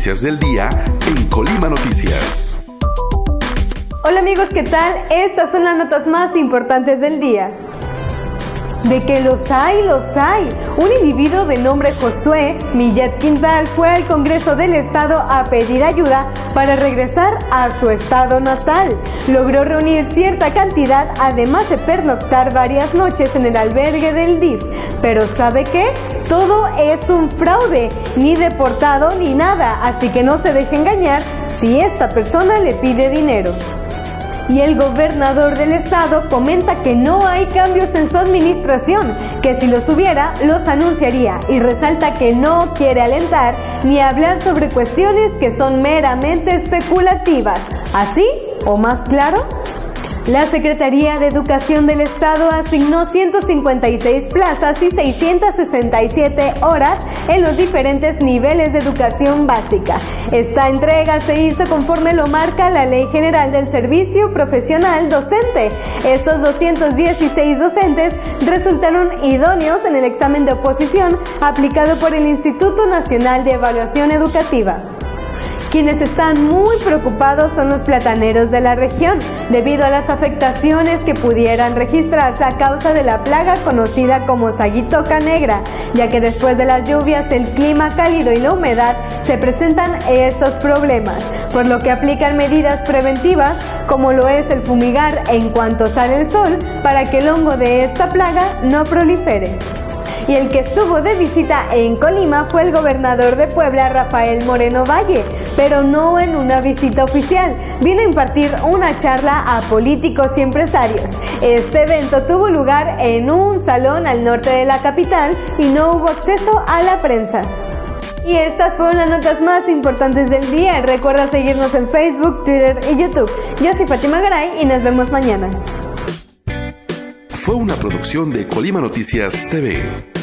noticias del día en Colima Noticias. Hola amigos, ¿qué tal? Estas son las notas más importantes del día. De que los hay, los hay. Un individuo de nombre Josué Millet Quintal fue al Congreso del Estado a pedir ayuda para regresar a su estado natal. Logró reunir cierta cantidad, además de pernoctar varias noches en el albergue del DIF. Pero ¿sabe qué? Todo es un fraude, ni deportado ni nada, así que no se deje engañar si esta persona le pide dinero. Y el gobernador del estado comenta que no hay cambios en su administración, que si los hubiera, los anunciaría, y resalta que no quiere alentar ni hablar sobre cuestiones que son meramente especulativas. ¿Así o más claro? La Secretaría de Educación del Estado asignó 156 plazas y 667 horas en los diferentes niveles de educación básica. Esta entrega se hizo conforme lo marca la Ley General del Servicio Profesional Docente. Estos 216 docentes resultaron idóneos en el examen de oposición aplicado por el Instituto Nacional de Evaluación Educativa. Quienes están muy preocupados son los plataneros de la región, debido a las afectaciones que pudieran registrarse a causa de la plaga conocida como saguitoca negra, ya que después de las lluvias, el clima cálido y la humedad se presentan estos problemas, por lo que aplican medidas preventivas, como lo es el fumigar en cuanto sale el sol, para que el hongo de esta plaga no prolifere. Y el que estuvo de visita en Colima fue el gobernador de Puebla, Rafael Moreno Valle, pero no en una visita oficial. Vino a impartir una charla a políticos y empresarios. Este evento tuvo lugar en un salón al norte de la capital y no hubo acceso a la prensa. Y estas fueron las notas más importantes del día. Recuerda seguirnos en Facebook, Twitter y YouTube. Yo soy Fátima Garay y nos vemos mañana. Fue una producción de Colima Noticias TV.